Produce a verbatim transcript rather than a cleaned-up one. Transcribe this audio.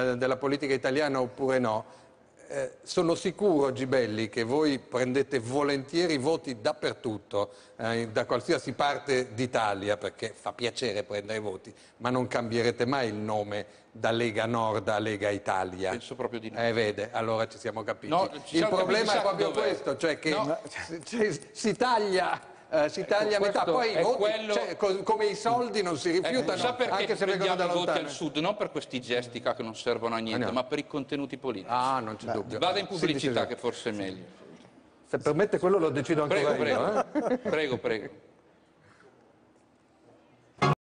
eh, della politica italiana oppure no. Eh, sono sicuro, Gibelli, che voi prendete volentieri voti dappertutto, eh, da qualsiasi parte d'Italia, perché fa piacere prendere voti, ma non cambierete mai il nome da Lega Nord a Lega Italia. Penso proprio di no. Eh, vede, allora ci siamo capiti. No, ci il siamo problema capiti, è proprio dov'è? questo, cioè che No. si, si taglia... Uh, si taglia a metà, poi i voti, quello... cioè, co come i soldi non si rifiutano, ecco, sa perché anche se vengono da prendiamo i voti lontano. al sud? Non per questi gesti che non servono a niente, Ah, no. ma per i contenuti politici. Ah, non c'è dubbio. Vada in pubblicità, Sì, che forse è meglio. se permette quello lo decido ancora Prego, io. prego, Eh? prego, prego.